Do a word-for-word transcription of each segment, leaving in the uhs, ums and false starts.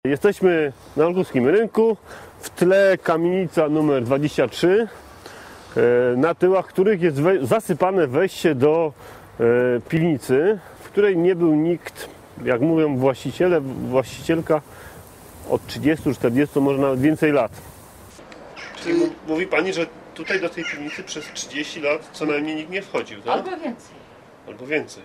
Jesteśmy na Olkuskim Rynku, w tle kamienica numer dwadzieścia trzy, na tyłach których jest zasypane wejście do piwnicy, w której nie był nikt, jak mówią właściciele, właścicielka, od trzydziestu czterdziestu, może nawet więcej lat. Czyli mówi Pani, że tutaj do tej piwnicy przez trzydzieści lat co najmniej nikt nie wchodził, tak? Albo więcej. Albo więcej.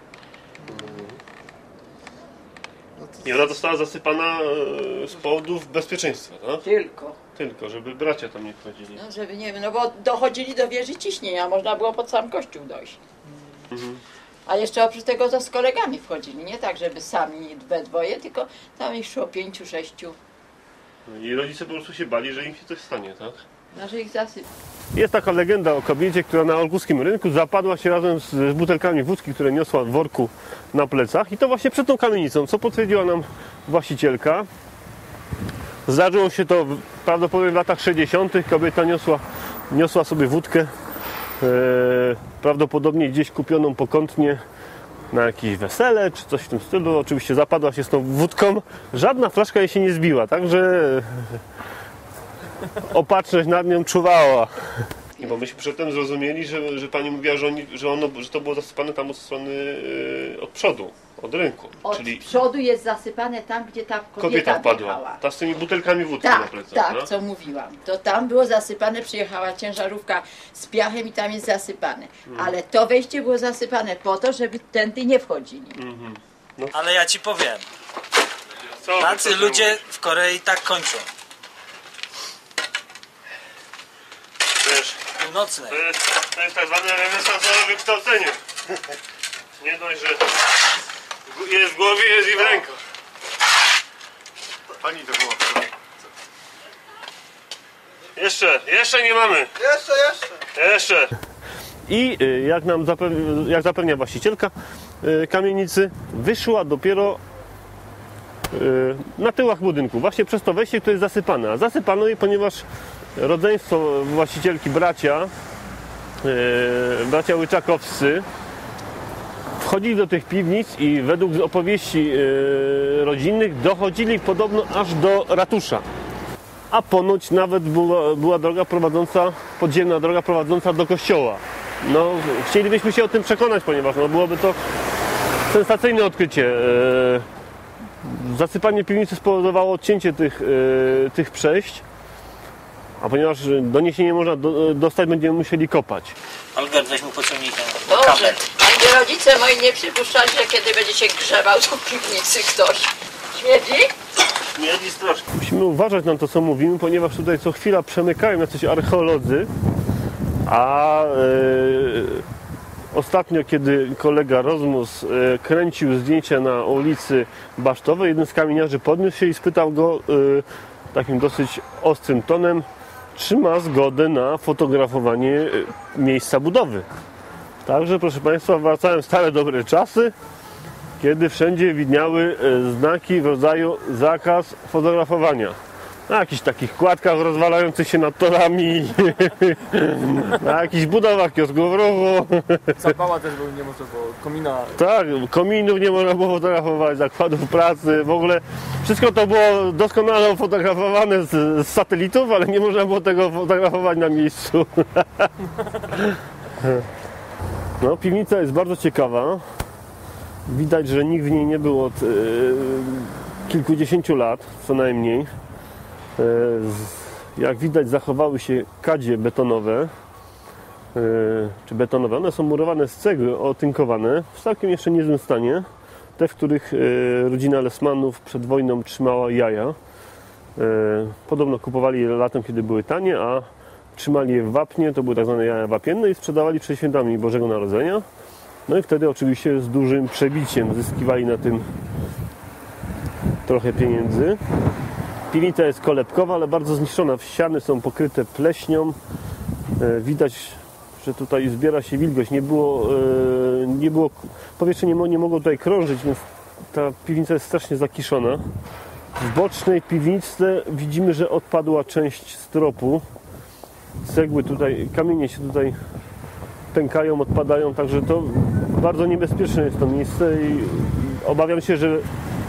I ona została zasypana z powodów bezpieczeństwa, tak? Tylko. Tylko, żeby bracia tam nie wchodzili. No żeby nie wiem, no bo dochodzili do wieży ciśnienia, można było pod sam kościół dojść. Mhm. A jeszcze oprócz tego to z kolegami wchodzili, nie tak, żeby sami we dwoje, tylko tam ich szło pięciu, sześciu. I rodzice po prostu się bali, że im się coś stanie, tak? No, że ich zasyp. Jest taka legenda o kobiecie, która na Olkuskim Rynku zapadła się razem z, z butelkami wódki, które niosła w worku na plecach. I to właśnie przed tą kamienicą, co potwierdziła nam właścicielka. Zdarzyło się to prawdopodobnie w latach sześćdziesiątych. Kobieta niosła, niosła sobie wódkę, e, prawdopodobnie gdzieś kupioną pokątnie na jakieś wesele, czy coś w tym stylu. Oczywiście zapadła się z tą wódką. Żadna flaszka jej się nie zbiła, także opatrzność nad nią czuwała. Nie, bo myśmy przedtem zrozumieli, że, że pani mówiła, że, oni, że, ono, że to było zasypane tam od strony, yy, od przodu, od rynku. Od czyli przodu jest zasypane tam, gdzie ta kobieta, kobieta wpadła. wjechała. Ta z tymi butelkami wódki tak, na plecach. Tak, no? co mówiłam. To tam było zasypane, przyjechała ciężarówka z piachem i tam jest zasypane. Hmm. Ale to wejście było zasypane po to, żeby tędy nie wchodzili. Hmm. No. Ale ja ci powiem, co tacy ludzie w Korei tak kończą. Wiesz, Północne. To jest, to jest tak zwane renesansowe wykształcenie. Nie dość, że jest w głowie, jest i w rękach. Pani to było. Jeszcze, jeszcze nie mamy. Jeszcze, jeszcze. Jeszcze. I jak nam zapewnia, jak zapewnia właścicielka kamienicy, wyszła dopiero na tyłach budynku, właśnie przez to wejście, które jest zasypane. A zasypano je, ponieważ rodzeństwo właścicielki, bracia, bracia łyczakowscy, wchodzili do tych piwnic i według opowieści rodzinnych dochodzili podobno aż do ratusza. A ponoć nawet była, była droga prowadząca, podziemna droga prowadząca do kościoła. No, chcielibyśmy się o tym przekonać, ponieważ no, byłoby to sensacyjne odkrycie. Zasypanie piwnicy spowodowało odcięcie tych, tych przejść, a ponieważ do niej się nie można do, dostać, będziemy musieli kopać. Albert, weź mu pociągnij ten Dobrze, kabel. gdy rodzice moi nie przypuszczali, że kiedy będzie się grzebał do piwnicy ktoś. Śmierdzi? Śmierdzi strasznie. Musimy uważać na to, co mówimy, ponieważ tutaj co chwila przemykają jacyś archeolodzy, a yy, ostatnio, kiedy kolega Rozmus yy, kręcił zdjęcia na ulicy Basztowej, jeden z kamieniarzy podniósł się i spytał go yy, takim dosyć ostrym tonem, czy ma zgodę na fotografowanie yy, miejsca budowy. Także, proszę Państwa, wracają stare dobre czasy, kiedy wszędzie widniały znaki w rodzaju zakaz fotografowania. Na jakichś takich kładkach rozwalających się nad torami, na jakichś budowach kiosków ruchu. Zapała też był, nie można było, komina. Tak, kominów nie można było fotografować, zakładów pracy, w ogóle wszystko to było doskonale fotografowane z, z satelitów, ale nie można było tego fotografować na miejscu. No, piwnica jest bardzo ciekawa. Widać, że nikt w niej nie był od yy, kilkudziesięciu lat, co najmniej. Yy, jak widać, zachowały się kadzie betonowe, yy, czy betonowe. One są murowane z cegły, otynkowane, w całkiem jeszcze niezłym stanie. Te, w których yy, rodzina Lesmanów przed wojną trzymała jaja. Yy, podobno kupowali je latem, kiedy były tanie, a trzymali je w wapnie, to były tak zwane jaja wapienne i sprzedawali przed świętami Bożego Narodzenia. No i wtedy oczywiście z dużym przebiciem zyskiwali na tym trochę pieniędzy. Piwnica jest kolebkowa, ale bardzo zniszczona. Ściany są pokryte pleśnią. Widać, że tutaj zbiera się wilgoć. Nie było, nie było powietrze nie, nie mogło tutaj krążyć, więc ta piwnica jest strasznie zakiszona. W bocznej piwnicy widzimy, że odpadła część stropu. Cegły tutaj, kamienie się tutaj pękają, odpadają, także to bardzo niebezpieczne jest to miejsce i obawiam się, że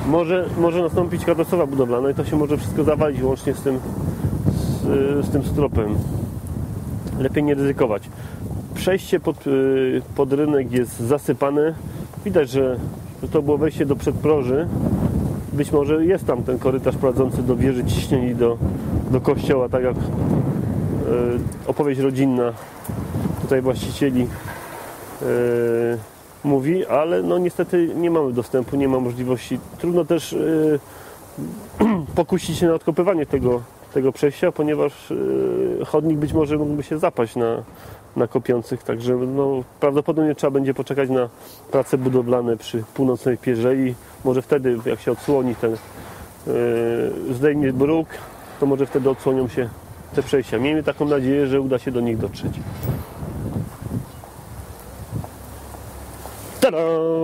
może, może nastąpić katastrofa budowlana i to się może wszystko zawalić łącznie z tym, z, z tym stropem. Lepiej nie ryzykować. Przejście pod, pod rynek jest zasypane. Widać, że to było wejście do przedproży. Być może jest tam ten korytarz prowadzący do wieży ciśnień i do, do kościoła, tak jak e, opowieść rodzinna tutaj właścicieli e, mówi, ale no niestety nie mamy dostępu, nie ma możliwości. Trudno też e, pokusić się na odkopywanie tego, tego przejścia, ponieważ e, chodnik być może mógłby się zapaść na, na kopiących, także no, prawdopodobnie trzeba będzie poczekać na prace budowlane przy północnej pierzei. Może wtedy, jak się odsłoni ten, yy, zdejmie bruk, to może wtedy odsłonią się te przejścia. Miejmy taką nadzieję, że uda się do nich dotrzeć. Tada!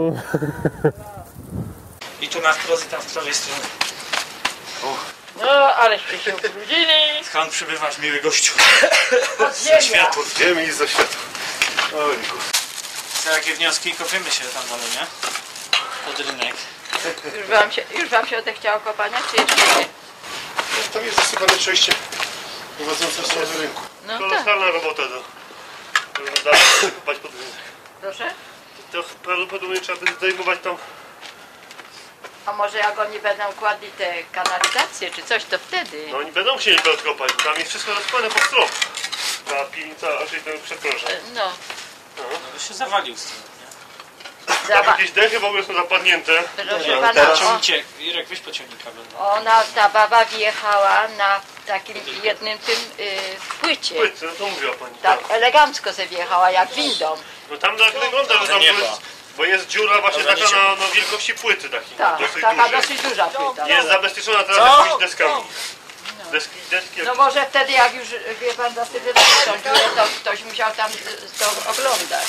I tu na wprost i tam z prawej strony. No, aleście się ubrudzili. Skąd przybywasz, miły gościu? Od ziemia. Światło. Ziemi i za światło. Ojku. Co, jakie wnioski? Kopiemy się tam dalej, nie? Pod rynek. Już wam się, już wam się odechciało kopania, czy jeszcze nie? Tam jest zasypane przejście prowadzące w stronę rynku. No tak, Kolosalna robota do, do, do kopać pod rynek. proszę. To prawdopodobnie trzeba będzie zdejmować tam. A może jak oni będą kładli te kanalizacje czy coś, to wtedy. No oni będą musieli to odkopać, bo tam jest wszystko rozkładane pod strop. Ta piwnica, raczej to przeproszę. No, No by się zawalił z tym, nie? Tam zaba- jakieś dechy w ogóle są zapadnięte. proszę pana, o, Ciągnicie, Irek, weź pociągnika będą. ona, ta baba wjechała na takim jednym tym y, płycie. Płyty, no to mówiła pani. Tak elegancko sobie wjechała, jak windą. No tam tak wygląda, że tam nieba. jest, bo jest dziura właśnie Dobra, taka nie na no, wielkości płyty takiej. Tak, dosyć taka dużej. dosyć duża płyta. Jest zabezpieczona teraz Co? jakimiś deskami. Deski, deski. No może wtedy jak już, wie pan, zasypywał tą dziurę, to ktoś musiał tam y, to oglądać.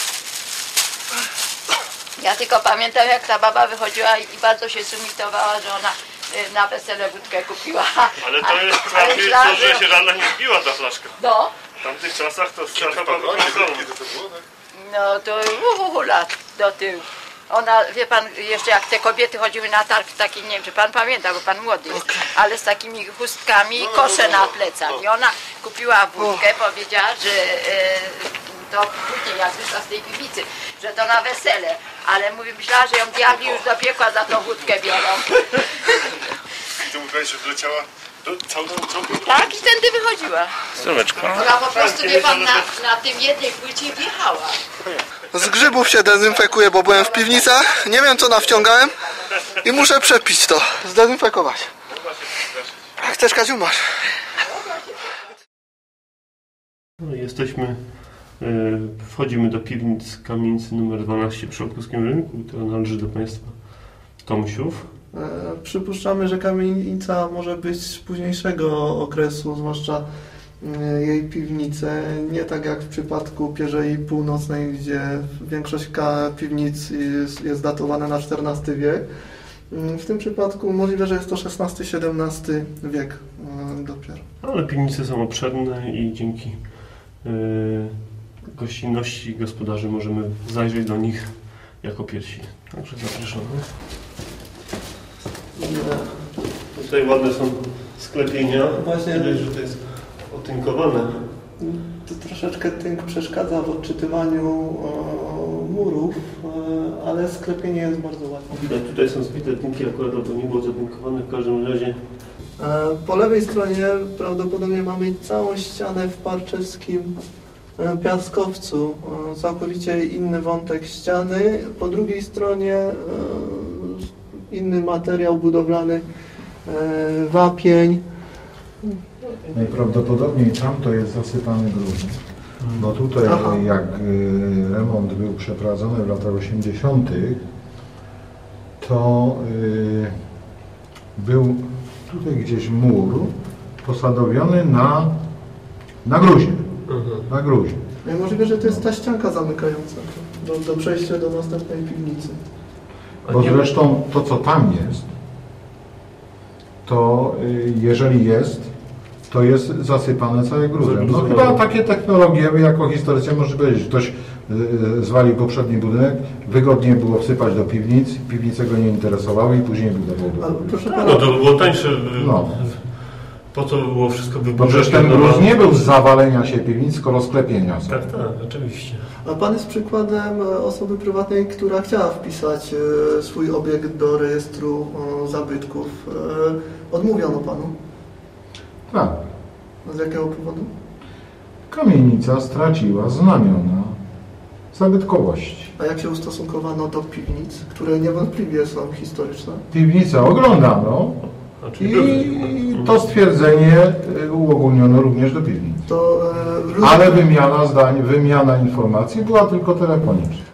Ja tylko pamiętam, jak ta baba wychodziła i bardzo się sumitowała, że ona y, na wesele wódkę kupiła. Ale to jest ale prawie myślałam, to, że że- się żadna nie zbiła ta flaszka. No, W tamtych czasach to straszna Kiedy prawdopodobnie. to było, tak? no to uhu, lat do tyłu. Ona, wie pan, jeszcze jak te kobiety chodziły na targ taki, nie wiem czy pan pamięta, bo pan młody jest, ale z takimi chustkami i kosze na plecach. I ona kupiła wódkę, powiedziała, że e, to później jak wyszła z tej piwnicy, że to na wesele. Ale mówi, myślała, że ją diabli już do piekła za tą wódkę biorą. Ty mówiłeś, że wleciała do całą tą drogę. Tak i tędy wychodziła. Strumeczko. Ona po prostu, wie pan, na, na tym jednej płycie wjechała. Z grzybów się dezynfekuję, bo byłem w piwnicach, nie wiem co nawciągałem i muszę przepić to, zdezynfekować. Chcesz, Kaziu, masz? No, jesteśmy, e, wchodzimy do piwnic kamienicy numer dwanaście przy Olkuskim Rynku, która należy do państwa Tomsiów. E, Przypuszczamy, że kamienica może być z późniejszego okresu, zwłaszcza e, jej piwnice, nie tak jak w przypadku Pierzei Północnej, gdzie większość ka- piwnic jest, jest datowana na czternasty wiek. E, W tym przypadku możliwe, że jest to szesnasty siedemnasty wiek e, dopiero. Ale piwnice są obszerne i dzięki e, gościnności gospodarzy możemy zajrzeć do nich jako pierwsi. Także zapraszamy. Tutaj ładne są sklepienia. Właśnie. Widać, że to jest otynkowane. To troszeczkę tynk przeszkadza w odczytywaniu e, murów, e, ale sklepienie jest bardzo ładne. Widać, tutaj są zbite tynki, akurat to nie było zatynkowane. W każdym razie E, Po lewej stronie prawdopodobnie mamy całą ścianę w parczewskim e, piaskowcu. E, Całkowicie inny wątek ściany. Po drugiej stronie e, inny materiał budowlany, e, wapień. Najprawdopodobniej tam to jest zasypany gruzem. Bo tutaj Aha. jak y, remont był przeprowadzony w latach osiemdziesiątych, to y, był tutaj gdzieś mur posadowiony na, na gruzie. Na gruzie. E, Możliwe, że to jest ta ścianka zamykająca do, do przejścia do następnej piwnicy. Bo zresztą to, co tam jest, to y, jeżeli jest, to jest zasypane całe gruzem. No chyba takie technologie, jako historycy może powiedzieć, ktoś y, zwalił poprzedni budynek, wygodnie było wsypać do piwnic, piwnice go nie interesowały i później budował do Ale proszę No pana, to było tańsze. No. Po co było wszystko Bo wyburzać? przecież ten gruz nie był z zawalenia się piwnic, tylko rozklepienia są. Tak, tak, oczywiście. a pan jest przykładem e, osoby prywatnej, która chciała wpisać e, swój obiekt do rejestru e, zabytków. E, Odmówiono panu. Tak. Z jakiego powodu? Kamienica straciła znamiona zabytkowości. A jak się ustosunkowano do piwnic, które niewątpliwie są historyczne? Piwnicę oglądano i to stwierdzenie y, uogólniono również do piwnic. To, e, ludzie- Ale wymiana zdań, wymiana informacji była tylko telefoniczna.